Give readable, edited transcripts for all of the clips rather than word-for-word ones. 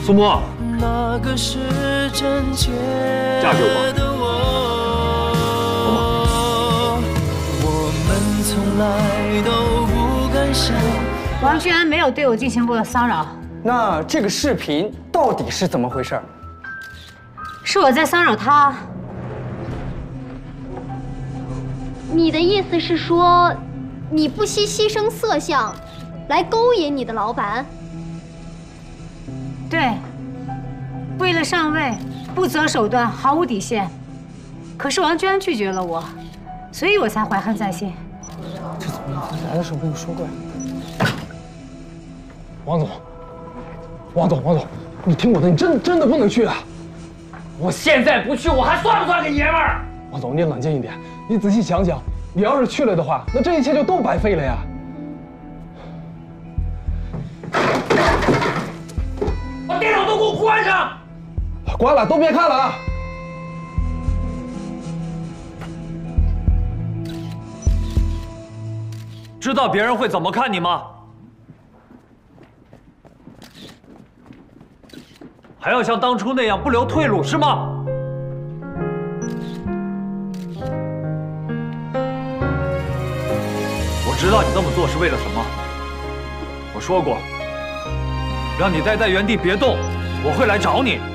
苏沫，嫁给我。 王俊安没有对我进行过骚扰。 那这个视频到底是怎么回事？ 是我在骚扰他。 你的意思是说，你不惜牺牲色相，来勾引你的老板？ 对，为了上位，不择手段，毫无底线。可是王俊安拒绝了我，所以我才怀恨在心。 这怎么样？来的时候没有说过呀？ 王总，你听我的，你真的不能去啊！ 我现在不去，我还算不算个爷们儿？ 王总，你冷静一点，你仔细想想，你要是去了的话，那这一切就都白费了呀！ 把电脑都给我关上！ 关了，都别看了啊！ 知道别人会怎么看你吗？还要像当初那样不留退路是吗？我知道你这么做是为了什么。我说过，让你待在原地别动，我会来找你。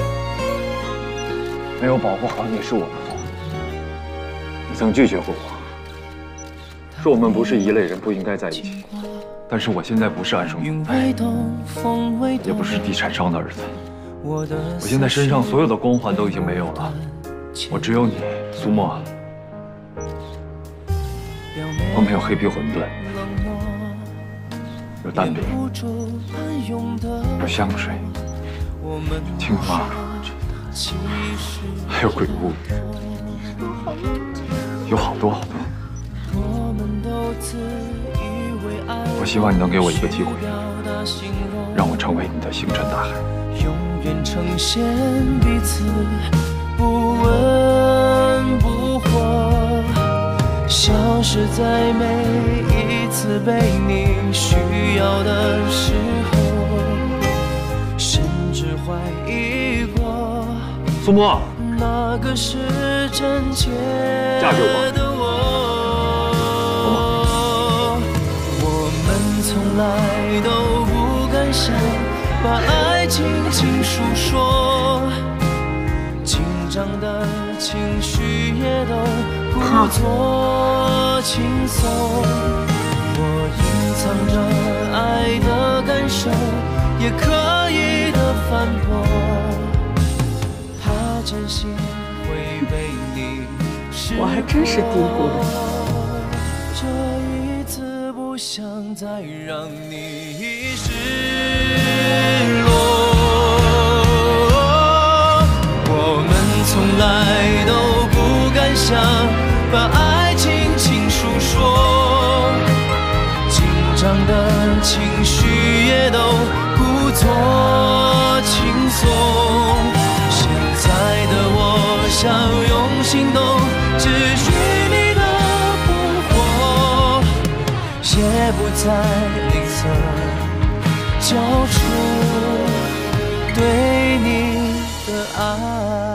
没有保护好你是我的错。你曾拒绝过我，说我们不是一类人，不应该在一起。但是我现在不是安生总裁，也不是地产商的儿子。我现在身上所有的光环都已经没有了，我只有你，苏沫。我没有黑皮馄饨，有蛋饼，有香水，青花，还有鬼屋，有好多好多。我希望你能给我一个机会，让我成为你的星辰大海。永远呈现彼此不温不火，消失在每一次被你需要的时候，甚至怀疑过苏沫，那个是真切嫁给我。我们从来都不敢想把爱轻轻诉说，紧张的情绪也都故作轻松。我隐藏着爱的感受，也刻意的反驳，怕真心会被你识破。 我还真是低估了你。 这一次不想再让你失落。我们从来都不敢想把爱轻轻诉说，紧张的情绪也都故作轻松。现在的我想用行动治愈你的不活，也不再吝啬交出对你的爱。